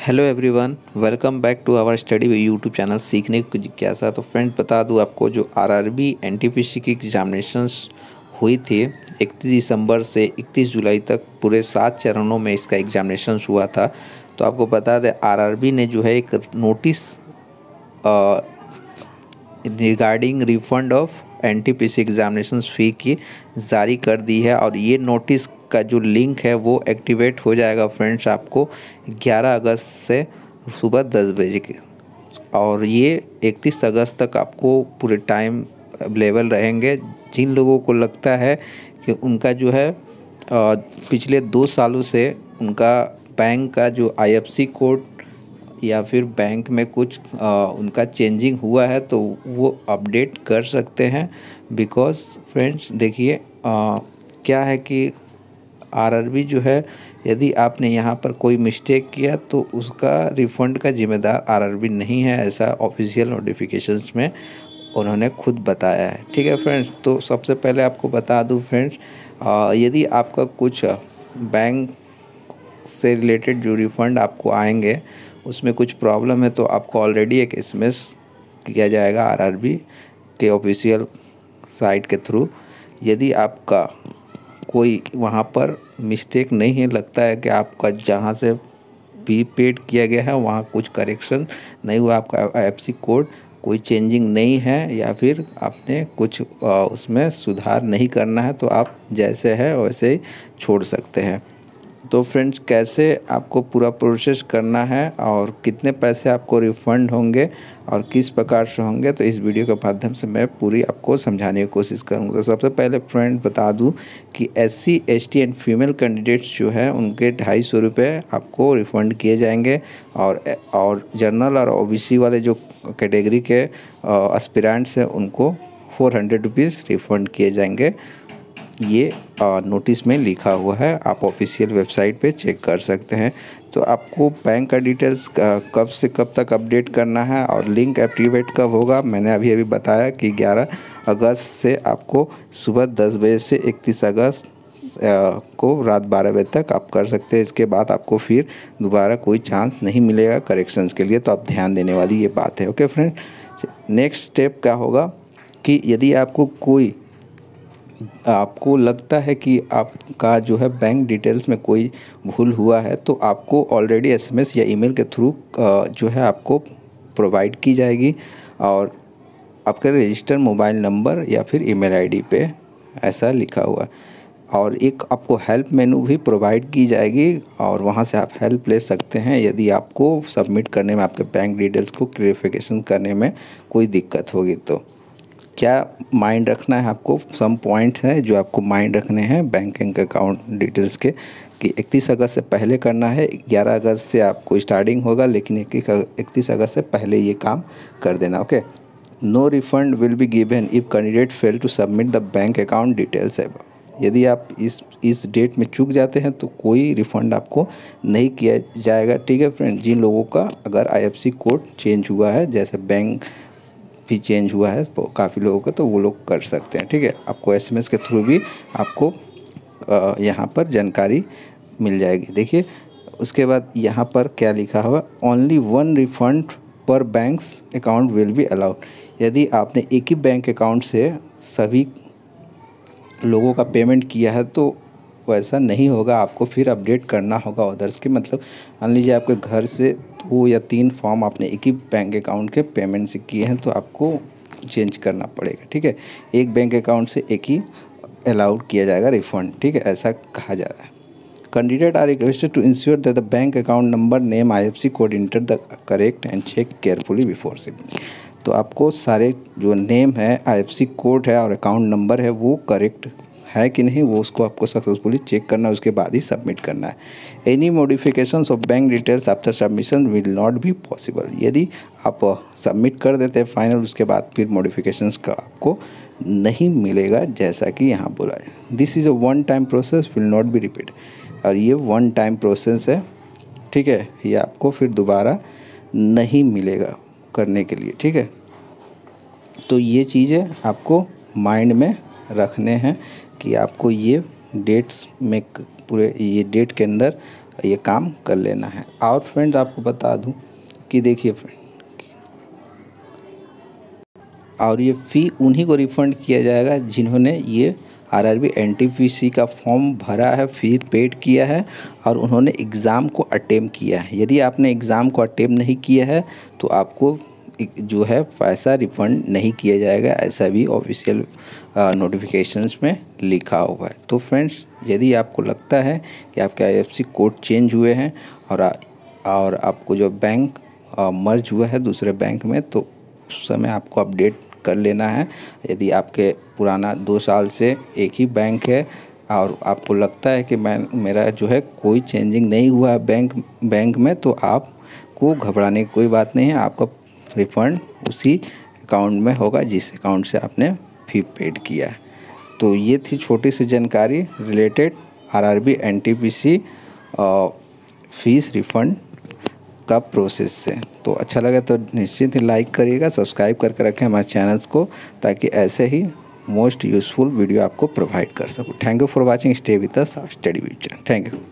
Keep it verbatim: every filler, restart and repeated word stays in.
Hello everyone, welcome back to our study YouTube channel सीखने की जिज्ञासा। तो फ्रेंड बता दूं आपको, जो आरआरबी एनटीपीसी की एग्जामिनेशंस हुई थी इकतीस दिसंबर से इकतीस जुलाई तक, पूरे सात चरणों में इसका एग्जामिनेशंस हुआ था। तो आपको बता दें, आरआरबी ने जो है एक notice regarding refund of NTPC examinations fee की जारी कर दी है। और ये नोटिस का जो लिंक है वो एक्टिवेट हो जाएगा फ्रेंड्स आपको ग्यारह अगस्त से सुबह दस बजे के, और ये इकतीस अगस्त तक आपको पूरे टाइम अवेलेबल रहेंगे। जिन लोगों को लगता है कि उनका जो है अ, पिछले दो सालों से उनका बैंक का जो आईएफएससी कोड या फिर बैंक में कुछ आ, उनका चेंजिंग हुआ है, तो वो अपडेट कर सकते हैं। बिकॉज़ फ्रेंड्स देखिए, क्या है कि आरआरबी जो है, यदि आपने यहाँ पर कोई मिस्टेक किया तो उसका रिफ़ंड का जिम्मेदार आरआरबी नहीं है, ऐसा ऑफिशियल नोटिफिकेशंस में उन्होंने खुद बताया है। ठीक है फ्रेंड्स, तो सबसे पहले आपको बता दूँ फ्रेंड्स, यदि आपका कुछ बैंक से रिलेटेड जो रिफ़ंड आपको आएंगे उसमें कुछ प्रॉब्लम है, तो आपको ऑलरेडी एक एसएमएस किया जाएगा आरआरबी के ऑफिशियल साइट के थ्रू। यदि आपका कोई वहाँ पर मिस्टेक नहीं है, लगता है कि आपका जहाँ से भी पेड किया गया है वहाँ कुछ करेक्शन नहीं हुआ, आपका आईएफएससी कोड कोई चेंजिंग नहीं है, या फिर आपने कुछ उसमें सुधार नहीं करना है, तो आप जैसे है वैसे ही छोड़ सकते हैं। तो फ्रेंड्स, कैसे आपको पूरा प्रोसेस करना है और कितने पैसे आपको रिफ़ंड होंगे और किस प्रकार से होंगे, तो इस वीडियो के माध्यम से मैं पूरी आपको समझाने की कोशिश करूँगा। तो सबसे पहले फ्रेंड बता दूं कि SC, ST and female candidates जो है उनके ढाई सौ रुपये आपको रिफ़ंड किए जाएंगे, और और जनरल और ओबीसी वाले जो कैटेगरी के एस्पिरेंट्स हैं उनको फोर हंड्रेड रुपीज़ रिफ़ंड किए जाएंगे। ये नोटिस में लिखा हुआ है, आप ऑफिशियल वेबसाइट पे चेक कर सकते हैं। तो आपको बैंक का डिटेल्स कब से कब तक अपडेट करना है और लिंक एक्टिवेट कब होगा, मैंने अभी अभी बताया कि ग्यारह अगस्त से आपको सुबह दस बजे से इकतीस अगस्त को रात बारह बजे तक आप कर सकते हैं। इसके बाद आपको फिर दोबारा कोई चांस नहीं मिलेगा करेक्शंस के लिए, तो आप ध्यान देने वाली ये बात है। ओके फ्रेंड, नेक्स्ट स्टेप क्या होगा कि यदि आपको कोई आपको लगता है कि आपका जो है बैंक डिटेल्स में कोई भूल हुआ है, तो आपको ऑलरेडी एसएमएस या ईमेल के थ्रू जो है आपको प्रोवाइड की जाएगी, और आपके रजिस्टर मोबाइल नंबर या फिर ईमेल आईडी पे ऐसा लिखा हुआ है। और एक आपको हेल्प मेनू भी प्रोवाइड की जाएगी, और वहाँ से आप हेल्प ले सकते हैं यदि आपको सबमिट करने में, आपके बैंक डिटेल्स को क्लेरिफिकेशन करने में कोई दिक्कत होगी। तो क्या माइंड रखना है आपको, सम पॉइंट्स हैं जो आपको माइंड रखने हैं बैंकिंग अकाउंट डिटेल्स के, कि इकतीस अगस्त से पहले करना है। ग्यारह अगस्त से आपको स्टार्टिंग होगा, लेकिन इकतीस अगस्त से पहले ये काम कर देना। Okay, no refund will be given if candidate fail to submit the bank account details. यदि आप इस इस डेट में चूक जाते हैं तो कोई रिफ़ंड आपको नहीं किया जाएगा। ठीक है फ्रेंड, जिन लोगों का अगर आईएफएससी कोड चेंज हुआ है, जैसे बैंक भी चेंज हुआ है काफ़ी लोगों का, तो वो लोग कर सकते हैं। ठीक है, आपको एसएमएस के थ्रू भी आपको यहाँ पर जानकारी मिल जाएगी। देखिए उसके बाद यहाँ पर क्या लिखा हुआ, only one refund per banks account will be allowed. यदि आपने एक ही बैंक अकाउंट से सभी लोगों का पेमेंट किया है तो वैसा नहीं होगा, आपको फिर अपडेट करना होगा अदर्स के। मतलब मान लीजिए आपके घर से दो या तीन फॉर्म आपने एक ही बैंक अकाउंट के पेमेंट से किए हैं, तो आपको चेंज करना पड़ेगा। ठीक है, एक बैंक अकाउंट से एक ही अलाउड किया जाएगा रिफंड। ठीक है, ऐसा कहा जा रहा है। Candidate are requested to ensure that the bank account number, name, IFSC code enter the correct and check carefully before submit. तो आपको सारे जो नेम है, आईएफएससी कोड है और अकाउंट नंबर है वो करेक्ट है कि नहीं, वो उसको आपको सक्सेसफुली चेक करना है, उसके बाद ही सबमिट करना है। Any modifications of bank details after submission will not be possible. यदि आप सबमिट कर देते हैं फाइनल, उसके बाद फिर मॉडिफिकेशंस का आपको नहीं मिलेगा, जैसा कि यहाँ बोला है। This is a one time process will not be repeat. और ये वन टाइम प्रोसेस है। ठीक है, ये आपको फिर दोबारा नहीं मिलेगा करने के लिए। ठीक है, तो ये चीज़ें आपको माइंड में रखने हैं कि आपको ये डेट्स में पूरे ये डेट के अंदर ये काम कर लेना है। और फ्रेंड्स आपको बता दूं कि देखिए फ्रेंड, और ये फ़ी उन्हीं को रिफ़ंड किया जाएगा जिन्होंने ये आरआरबी एनटीपीसी का फॉर्म भरा है, फ़ी पेड किया है और उन्होंने एग्ज़ाम को अटेम्प्ट किया है। यदि आपने एग्ज़ाम को अटेम्प्ट नहीं किया है तो आपको जो है पैसा रिफ़ंड नहीं किया जाएगा, ऐसा भी ऑफिशियल नोटिफिकेशंस में लिखा हुआ है। तो फ्रेंड्स, यदि आपको लगता है कि आपके आईएफएससी कोड चेंज हुए हैं और और आपको जो बैंक मर्ज हुआ है दूसरे बैंक में, तो उस समय आपको अपडेट कर लेना है। यदि आपके पुराना दो साल से एक ही बैंक है और आपको लगता है कि मैं मेरा जो है कोई चेंजिंग नहीं हुआ है बैंक बैंक में, तो आपको घबराने की कोई बात नहीं है। आपका रिफ़ंड उसी अकाउंट में होगा जिस अकाउंट से आपने फ़ी पेड किया है। तो ये थी छोटी सी जानकारी related RRB NTPC fees refund का प्रोसेस से। तो अच्छा लगा तो निश्चित ही लाइक करिएगा, सब्सक्राइब करके रखें हमारे चैनल्स को, ताकि ऐसे ही मोस्ट यूज़फुल वीडियो आपको प्रोवाइड कर सकूँ। Thank you for watching, stay with us, study with. Thank you.